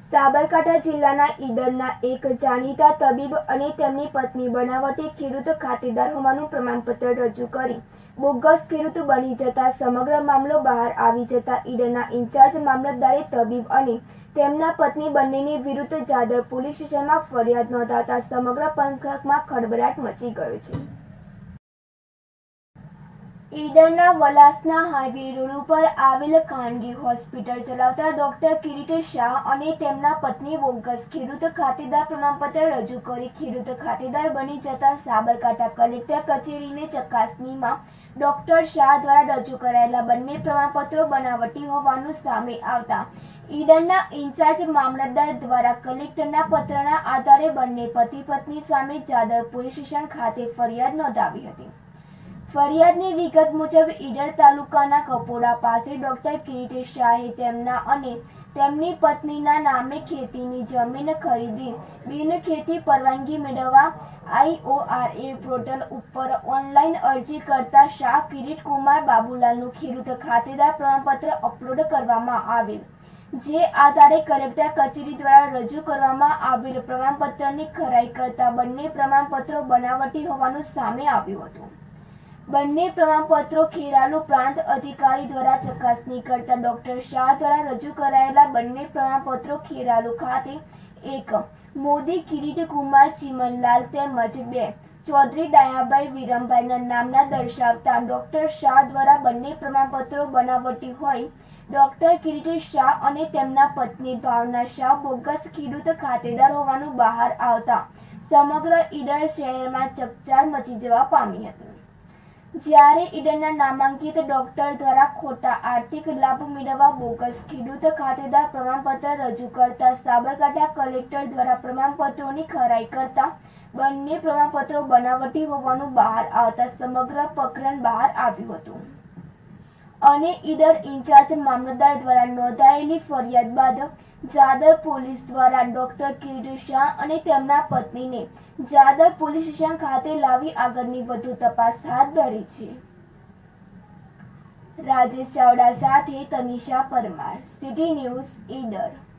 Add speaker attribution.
Speaker 1: સાબરકાંઠા જિલ્લાના ઈડરના એક જાણીતા તબીબ અને તેમની પત્ની બનાવટી ખેડૂત ખાતેદાર હોવાનું પ્રમાણપત્ર રજૂ કરી બોગસ ખેડૂત બની જતા સમગ્ર મામલો બહાર આવી જતા ઈડરના ઇન્ચાર્જ મામલતદારે તબીબ અને તેમના પત્ની બંનેની વિરુદ્ધ જાદર પોલીસ સ્ટેશનમાં ફરિયાદ નોંધાતા સમગ્ર પંથકમાં ખળભળાટ મચી ગયો છે। ઈડરના વલાસના હાઈવે રોડ ઉપર આવેલ ખાનગી હોસ્પિટલ ચલાવતા ડોક્ટર કિરીટ શાહ અને તેમના પત્ની બોગસ ખેડૂત ખાતેદાર પ્રમાણપત્ર રજૂ કરી ખેડૂત ખાતેદાર બની જતા સાબરકાંઠા કલેક્ટર કચેરીને ચકાસણીમાં ડોક્ટર શાહ દ્વારા રજૂ કરાયેલા બંને પ્રમાણપત્રો બનાવટી હોવાનું સામે આવતા ઈડરના ઇન્ચાર્જ મામલતદાર દ્વારા કલેક્ટરના પત્રના આધારે બંને પતિ પત્ની સામે જાદર પોલીસ સ્ટેશન ખાતે ફરિયાદ નોંધાવી હતી। ફરિયાદની વિગત મુજબ ઈડર તાલુકાના કપોડા પાસે ડોક્ટર કિરીટ શાહે તેમના અને તેમની પત્નીના નામે ખેતીની જમીન ખરીદી બિન ખેતી પરવાનગી મેળવવા IORA પોર્ટલ ઉપર ઓનલાઈન અરજી કરતા શાહ કિરીટ કુમાર બાબુલાલનું ખેડૂત ખાતેદાર પ્રમાણપત્ર અપલોડ કરવામાં આવેલ, જે આધારે કલેક્ટર કચેરી દ્વારા રજૂ કરવામાં આવેલ પ્રમાણપત્રની ખરાઈ કરતા બંને પ્રમાણપત્રો બનાવટી હોવાનું સામે આવ્યું હતું। બંને પ્રમાણપત્રો ખેરાલુ પ્રાંત અધિકારી દ્વારા ચકાસણી કરતા ડોક્ટર શાહ દ્વારા રજૂ કરાયેલા બંને પ્રમાણપત્રો ખેરાલુ ખાતે એક મોદી કિરીટ કુમાર ચીમનલાલ તેમજ બે ચૌધરી ડાયાભાઈ વિરમભાઈના નામના દર્શાવતા ડોક્ટર શાહ દ્વારા બંને પ્રમાણપત્રો બનાવટી હોય ડોક્ટર કિરીટ શાહ અને તેમના પત્ની ભાવના શાહ બોગસ ખેડૂત ખાતેદાર હોવાનું બહાર આવતા સમગ્ર ઈડર શહેરમાં ચકચાર મચી જવા પામી હતી। જ્યારે ઈડરના નામાંકિત ડોક્ટર દ્વારા ખોટા આર્થિક લાભ મેળવવા બોગસ ખેડૂત ખાતેદાર પ્રમાણપત્ર રજૂ કરતા સાબરકાંઠા કલેક્ટર દ્વારા પ્રમાણપત્રોની ખરાઈ કરતા બંને પ્રમાણપત્રો બનાવટી હોવાનું બહાર આવતા સમગ્ર પ્રકરણ બહાર આવ્યું હતું અને ઈડર ઇન્ચાર્જ મામલતદાર દ્વારા નોંધાયેલી ફરિયાદ બાદ જાદર પોલીસ દ્વારા ડોક્ટર કિરીટ શાહ અને તેમના પત્નીને જાદર પોલીસ સ્ટેશન ખાતે લાવી આગળની વધુ તપાસ હાથ ધરી છે। રાજેશ ચાવડા સાથે તનિષા પરમાર, સિટી ન્યૂઝ, ઈડર।